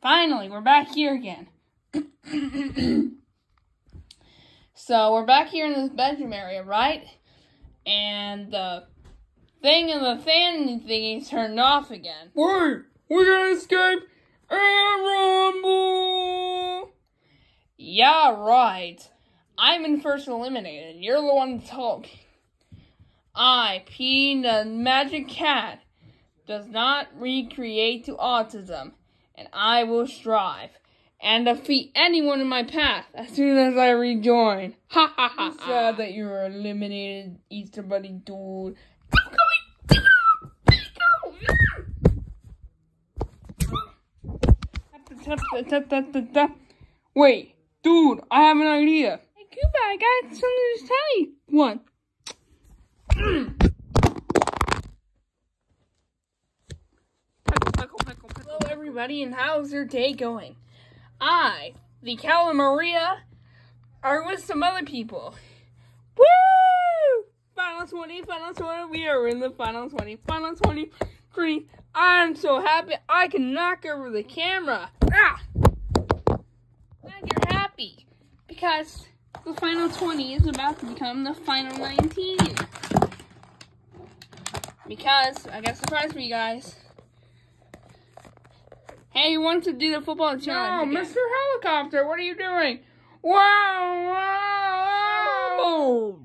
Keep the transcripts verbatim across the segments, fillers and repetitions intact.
Finally, we're back here again. So, we're back here in this bedroom area, right? And the thing in the fan thingy turned off again. Wait, we gotta escape and rumble! Yeah, right. I'm in first eliminated. You're the one talking. I, P, the magic cat, does not recreate to autism, and I will strive and defeat anyone in my path as soon as I rejoin. Ha ha ha! I'm sad that you were eliminated, Easter Bunny dude. Wait, dude, I have an idea. Hey, Cuba, I got something to tell you. What? Hello, everybody, and how's your day going? I, the Cal and Maria, are with some other people. Woo! Final twenty, final twenty, we are in the final twenty, final twenty-three. I'm so happy I can knock over the camera. Ah! Glad you're happy, because the final twenty is about to become the final nineteen. Because, I got a surprise for you guys. Hey, you want to do the football challenge No, again? Mister Helicopter, what are you doing? Wow, wow, wow.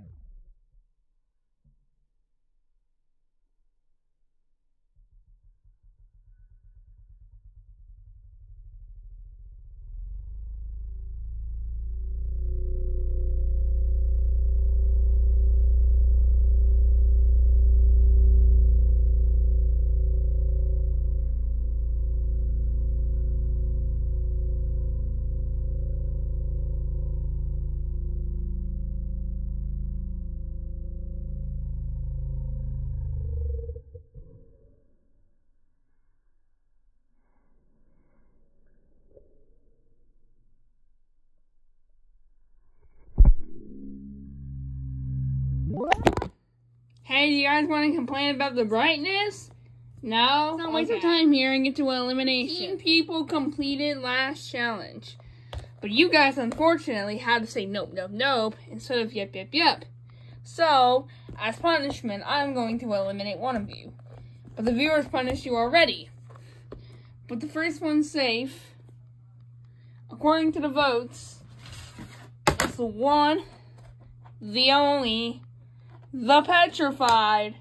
Hey, do you guys want to complain about the brightness? No? Don't waste Okay. your time here and get to elimination. People completed last challenge. But you guys, unfortunately, had to say nope, nope, nope, instead of yep, yep, yep. So, as punishment, I'm going to eliminate one of you. But the viewers punished you already. But the first one safe, according to the votes, is the one, the only, the petrified.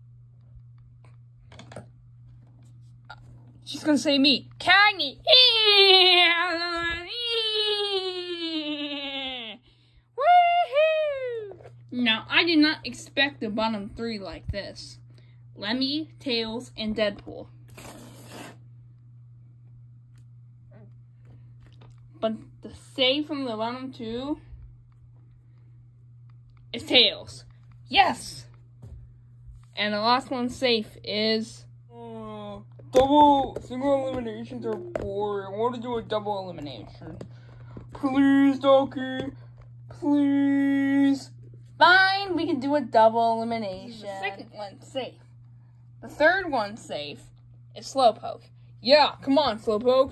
She's gonna say me. Cagney. Woohoo! Now, I did not expect the bottom three like this. Lemmy, Tails, and Deadpool. But the save from the bottom two is Tails. Yes! And the last one safe is... Uh, double, single eliminations are boring. I want to do a double elimination. Please, Donkey. Please. Fine, we can do a double elimination. The second one safe. The third one safe is Slowpoke. Yeah, come on, Slowpoke.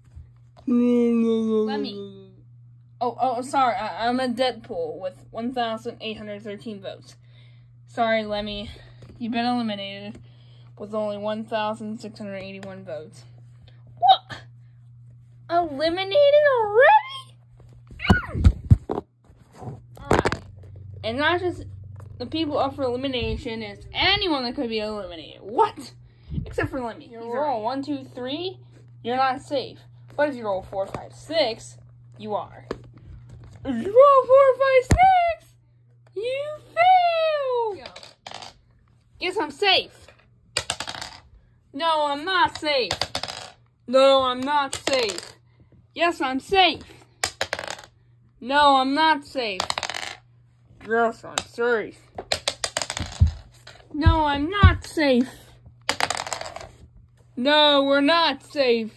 Let me. Oh, oh, sorry. I, I'm a Deadpool with one thousand eight hundred thirteen votes. Sorry, Lemmy. You've been eliminated with only one thousand six hundred eighty-one votes. What? Eliminated already? Alright. And not just the people up for elimination, it's anyone that could be eliminated. What? Except for Lemmy. You roll one, two, three, you're not safe. But if you roll four, five, six, you are. If you roll four, five, six, you fail. Go. Guess I'm safe. No, I'm not safe. No, I'm not safe. Yes, I'm safe. No, I'm not safe. Yes, I'm safe. No, I'm not safe. No, we're not safe.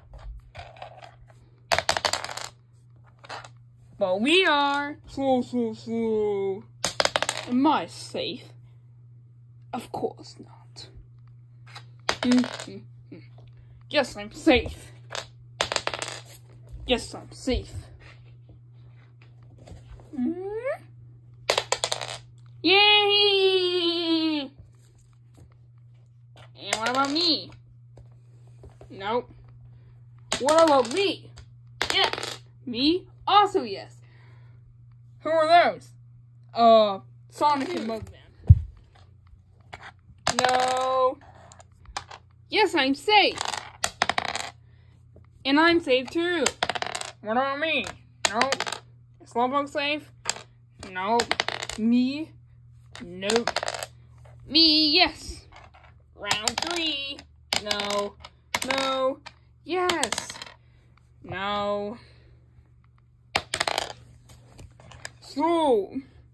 But we are. Slow, slow, slow. Am I safe? Of course not. Mm-hmm. Yes, I'm safe. Yes, I'm safe. Mm-hmm. Yay! And what about me? Nope. What about me? Yes. Me? Also yes. Who are those? Uh, Sonic and Mugman. No. Yes, I'm safe. And I'm safe too. What about me? Nope. Is Slowpoke safe? Nope. Me? Nope. Me, yes. Round three. No. No. Yes. No. Slow.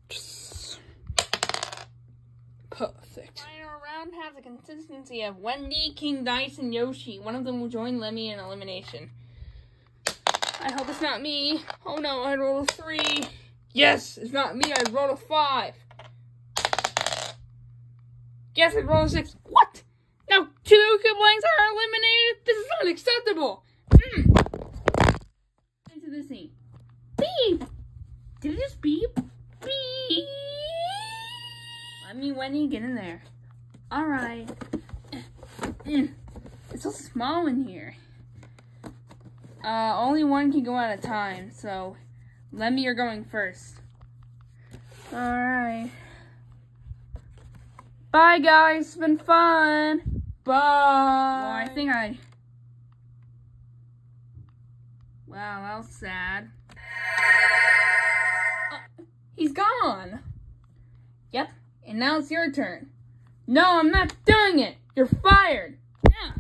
Perfect. Final round has a consistency of Wendy, King Dice, and Yoshi. One of them will join Lemmy in elimination. I hope it's not me. Oh no, I rolled a three. Yes, it's not me. I rolled a five. Yes, I rolled a six. What? Now two Kiblangs are eliminated? This is unacceptable. Mm. Into the scene. Beep. Did it just beep? Beep. Let me, Wendy, get in there. All right. Mm. It's so small in here. Uh, only one can go at a time, so Lemmy, you're going first. All right. Bye, guys. It's been fun. Bye. Well, I think I... Wow, that was sad. Oh, he's gone. Yep, and now it's your turn. No, I'm not doing it. You're fired. Yeah.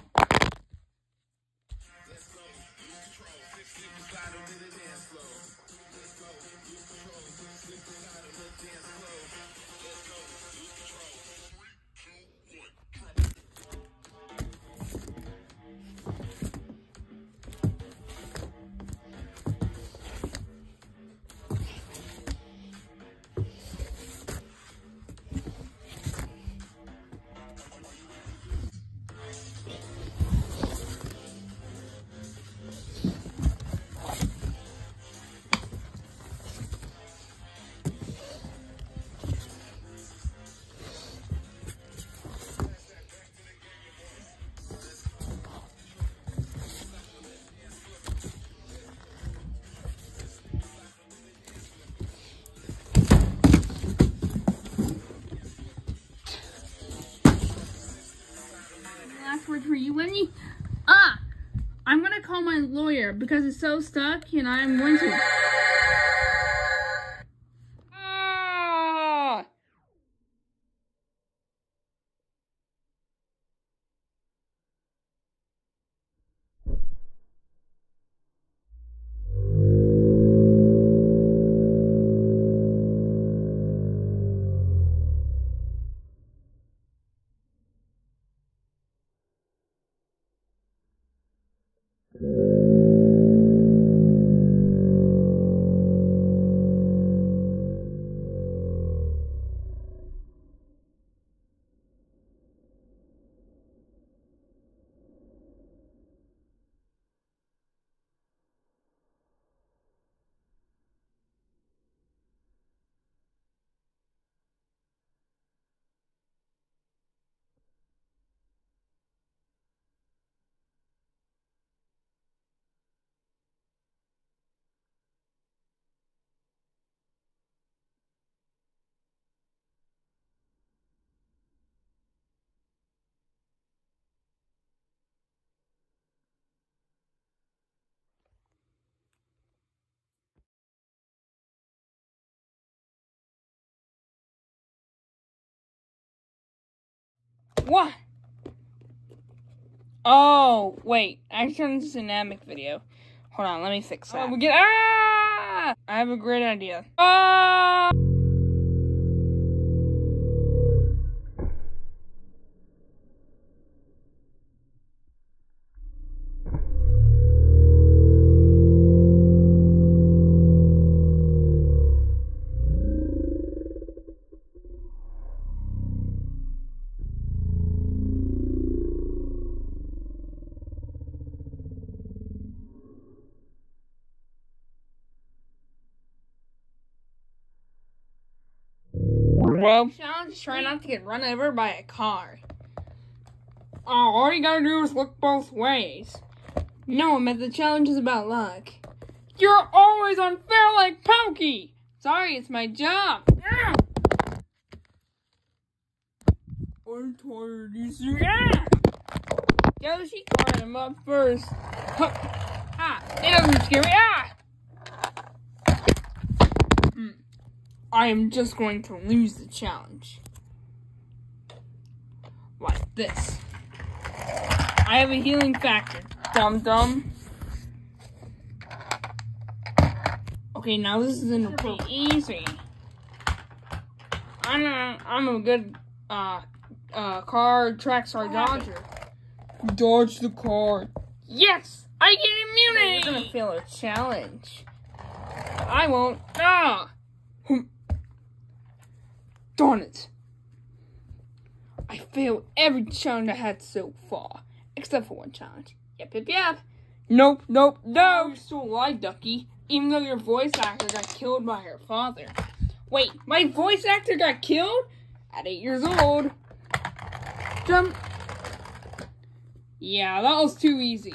Last word for you, Wendy. Ah, I'm gonna call my lawyer because it's so stuck, and I'm going to. Ah! What? Oh, wait. I turned this dynamic video. Hold on, let me fix that. Oh, we get ah! I have a great idea. Ah! Well, challenge is try not to get run over by a car. oh, all you gotta do is look both ways. No, I meant the challenge is about luck. You're always unfair like Pokey. Sorry, it's my job. Ah! I'm tired. You see? Ah! Yoshi, card him up first. Huh. Ah, it doesn't scare me. Ah! Hmm. I am just going to lose the challenge. Like this. I have a healing factor. Dum dum. Okay, now this is gonna be easy. I'm a, I'm a good uh uh car track star dodger. Dodge the car. Yes, I get immunity. You're gonna fail a challenge. I won't. Ah. Darn it. I failed every challenge I had so far, except for one challenge. Yep, yep, yep. Nope, nope, no. You're still alive, Ducky, even though your voice actor got killed by her father. Wait, my voice actor got killed? At eight years old. Jump. Yeah, that was too easy.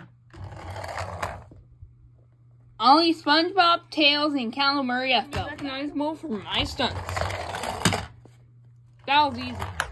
Only SpongeBob, Tails, and Calamari I felt recognizable for my stunts. That was easy.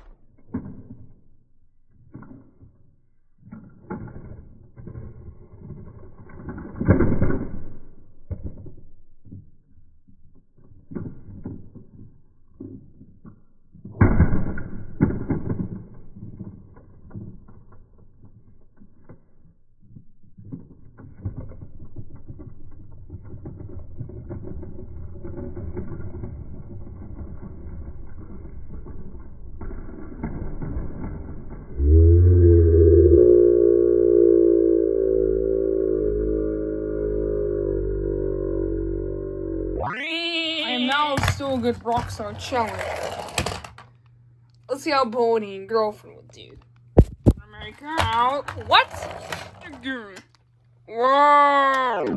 I am now still a good Rockstar challenge. Let's see how Bonnie and girlfriend would do. Make out. What? Whoa.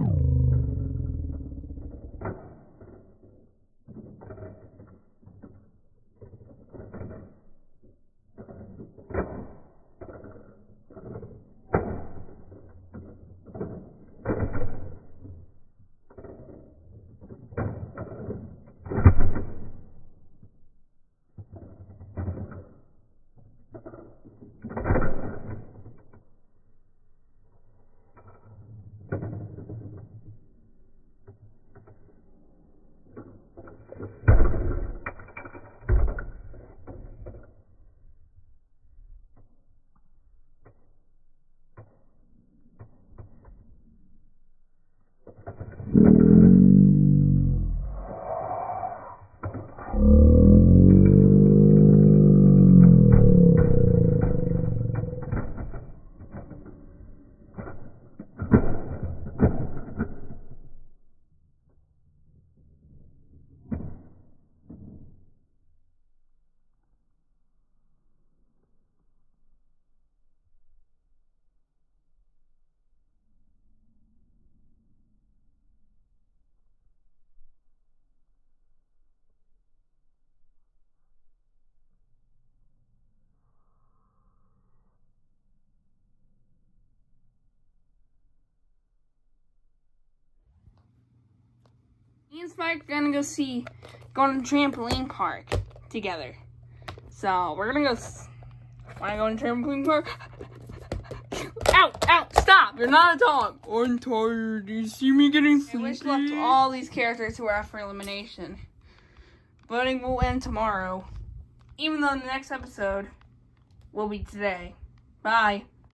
Me and Spike are gonna go see, go on a trampoline park together. So we're gonna go. Wanna go on a trampoline park? Ow! Ow! Stop! You're not a dog. I'm tired. Do you see me getting sleepy? I wish luck to all these characters who are up for elimination. Voting will end tomorrow, even though the next episode will be today. Bye.